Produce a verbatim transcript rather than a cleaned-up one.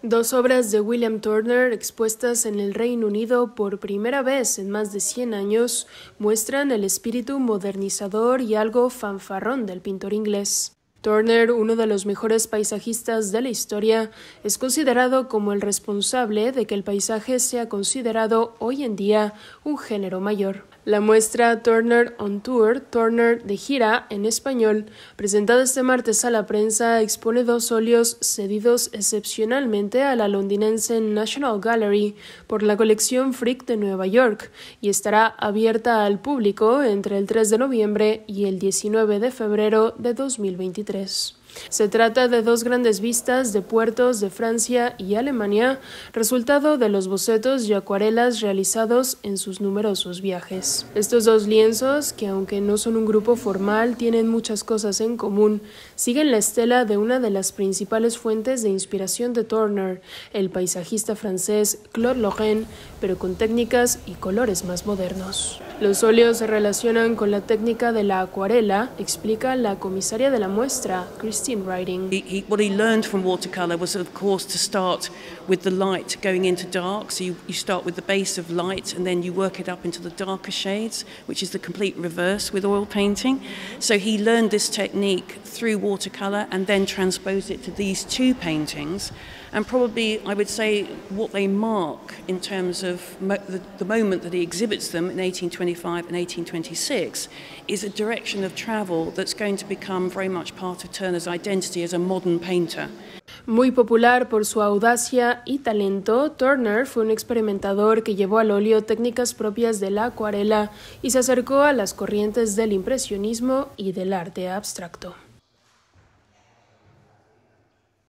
Dos obras de William Turner expuestas en el Reino Unido por primera vez en más de cien años muestran el espíritu modernizador y algo fanfarrón del pintor inglés. Turner, uno de los mejores paisajistas de la historia, es considerado como el responsable de que el paisaje sea considerado hoy en día un género mayor. La muestra Turner on Tour, Turner de gira en español, presentada este martes a la prensa, expone dos óleos cedidos excepcionalmente a la londinense National Gallery por la colección Frick de Nueva York y estará abierta al público entre el tres de noviembre y el diecinueve de febrero de dos mil veintitrés. Se trata de dos grandes vistas de puertos de Francia y Alemania, resultado de los bocetos y acuarelas realizados en sus numerosos viajes. Estos dos lienzos, que aunque no son un grupo formal, tienen muchas cosas en común, siguen la estela de una de las principales fuentes de inspiración de Turner, el paisajista francés Claude Lorrain, pero con técnicas y colores más modernos. Los óleos se relacionan con la técnica de la acuarela, explica la comisaria de la muestra, Christine Riding. He, he, what he learned from watercolour was, of course, to start with the light going into dark. So you, you start with the base of light and then you work it up into the darker shades, which is the complete reverse with oil painting. So he learned this technique through watercolour and then transposed it to these two paintings. And probably, I would say, what they mark in terms of mo the, the moment that he exhibits them in eighteen twenty-five and eighteen twenty-six is a direction of travel that's going to become very much part of Turner's identity as a modern painter. Muy popular por su audacia y talento, Turner fue un experimentador que llevó al óleo técnicas propias de la acuarela y se acercó a las corrientes del impresionismo y del arte abstracto.